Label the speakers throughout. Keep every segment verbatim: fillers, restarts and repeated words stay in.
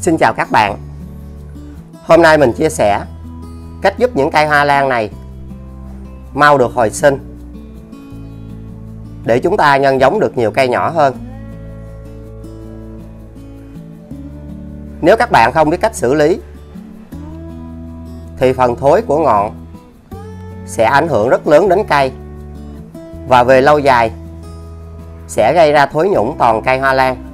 Speaker 1: Xin chào các bạn. Hôm nay mình chia sẻ cách giúp những cây hoa lan này mau được hồi sinh để chúng ta nhân giống được nhiều cây nhỏ hơn. Nếu các bạn không biết cách xử lý thì phần thối của ngọn sẽ ảnh hưởng rất lớn đến cây, và về lâu dài sẽ gây ra thối nhũng toàn cây hoa lan.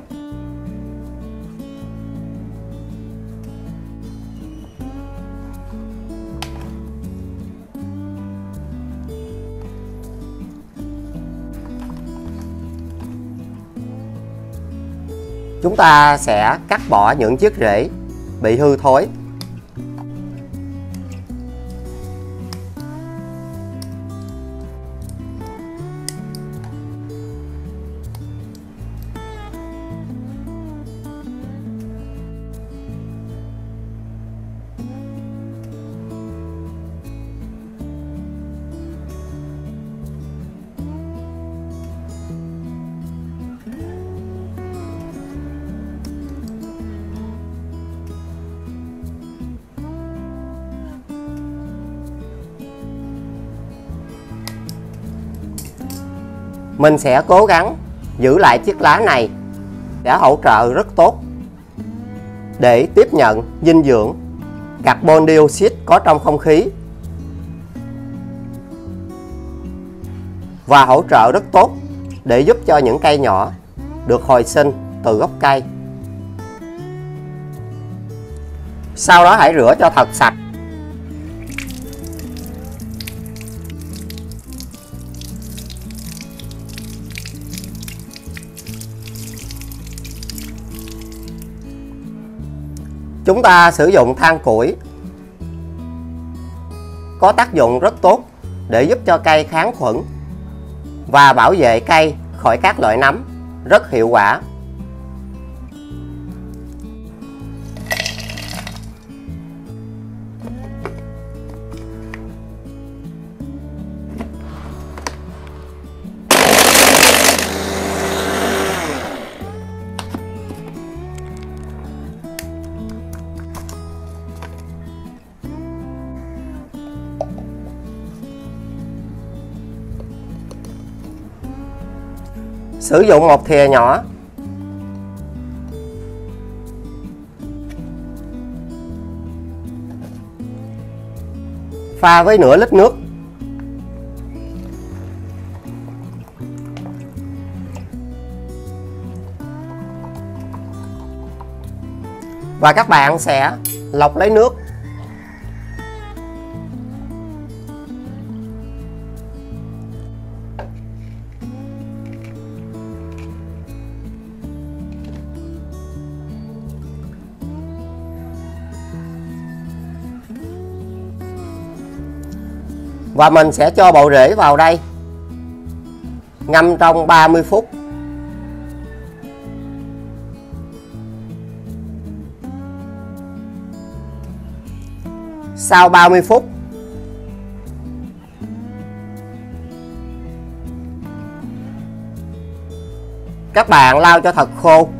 Speaker 1: Chúng ta sẽ cắt bỏ những chiếc rễ bị hư thối. Mình sẽ cố gắng giữ lại chiếc lá này để hỗ trợ rất tốt để tiếp nhận dinh dưỡng carbon dioxide có trong không khí, và hỗ trợ rất tốt để giúp cho những cây nhỏ được hồi sinh từ gốc cây. Sau đó hãy rửa cho thật sạch. Chúng ta sử dụng than củi có tác dụng rất tốt để giúp cho cây kháng khuẩn và bảo vệ cây khỏi các loại nấm rất hiệu quả. Sử dụng một thìa nhỏ pha với nửa lít nước. Và các bạn sẽ lọc lấy nước. Và mình sẽ cho bộ rễ vào đây ngâm trong ba mươi phút. Sau ba mươi phút, các bạn lau cho thật khô.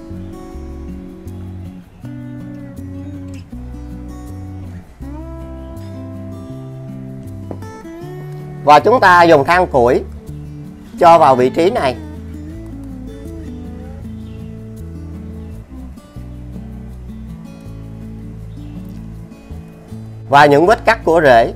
Speaker 1: Và chúng ta dùng than củi cho vào vị trí này. Và những vết cắt của rễ.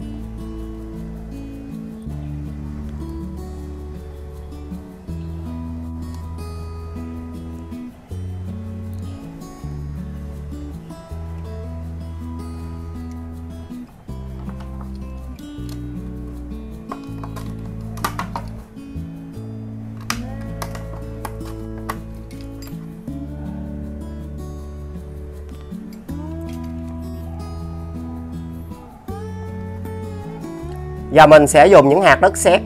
Speaker 1: Và mình sẽ dùng những hạt đất sét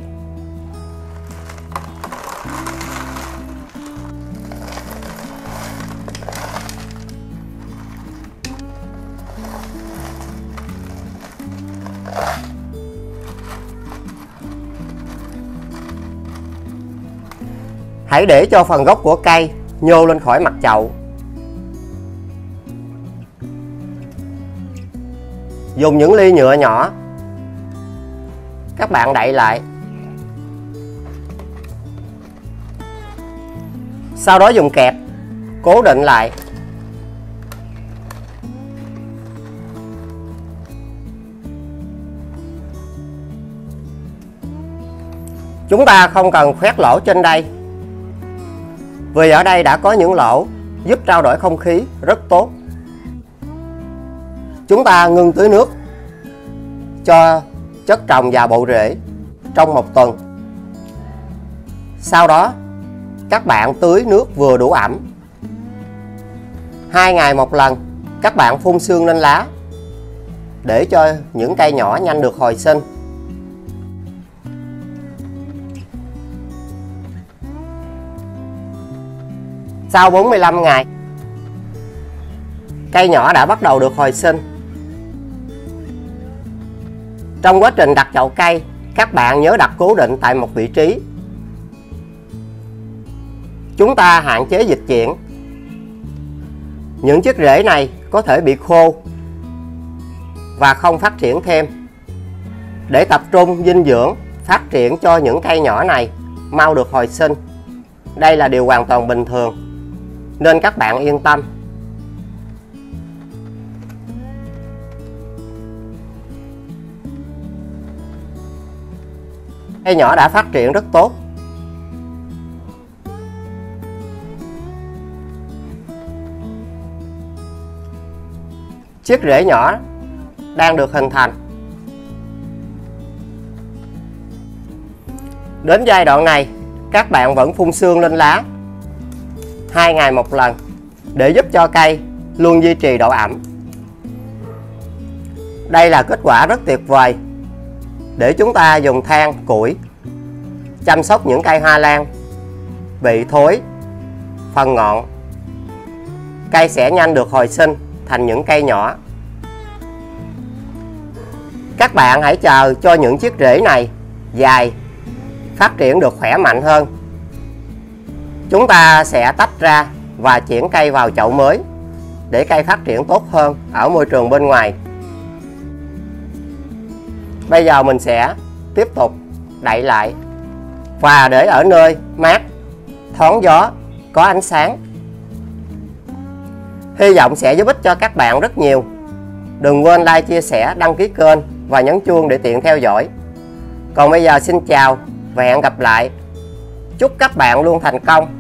Speaker 1: Hãy để cho phần gốc của cây nhô lên khỏi mặt chậu. Dùng những ly nhựa nhỏ, các bạn đậy lại. Sau đó dùng kẹp cố định lại. Chúng ta không cần khoét lỗ trên đây, vì ở đây đã có những lỗ giúp trao đổi không khí rất tốt. Chúng ta ngưng tưới nước cho chất trồng vào bộ rễ trong một tuần. Sau đó các bạn tưới nước vừa đủ ẩm. Hai ngày một lần các bạn phun sương lên lá để cho những cây nhỏ nhanh được hồi sinh. Sau bốn mươi lăm ngày, cây nhỏ đã bắt đầu được hồi sinh. Trong quá trình đặt chậu cây, các bạn nhớ đặt cố định tại một vị trí. Chúng ta hạn chế dịch chuyển. Những chiếc rễ này có thể bị khô và không phát triển thêm. Để tập trung dinh dưỡng phát triển cho những cây nhỏ này mau được hồi sinh. Đây là điều hoàn toàn bình thường, nên các bạn yên tâm. Cây nhỏ đã phát triển rất tốt. Chiếc rễ nhỏ đang được hình thành. Đến giai đoạn này, các bạn vẫn phun sương lên lá hai ngày một lần để giúp cho cây luôn duy trì độ ẩm. Đây là kết quả rất tuyệt vời để chúng ta dùng than, củi chăm sóc những cây hoa lan bị thối phần ngọn. Cây sẽ nhanh được hồi sinh thành những cây nhỏ. Các bạn hãy chờ cho những chiếc rễ này dài, phát triển được khỏe mạnh hơn. Chúng ta sẽ tách ra và chuyển cây vào chậu mới để cây phát triển tốt hơn ở môi trường bên ngoài. Bây giờ mình sẽ tiếp tục đậy lại và để ở nơi mát, thoáng gió, có ánh sáng. Hy vọng sẽ giúp ích cho các bạn rất nhiều. Đừng quên like, chia sẻ, đăng ký kênh và nhấn chuông để tiện theo dõi. Còn bây giờ xin chào và hẹn gặp lại. Chúc các bạn luôn thành công.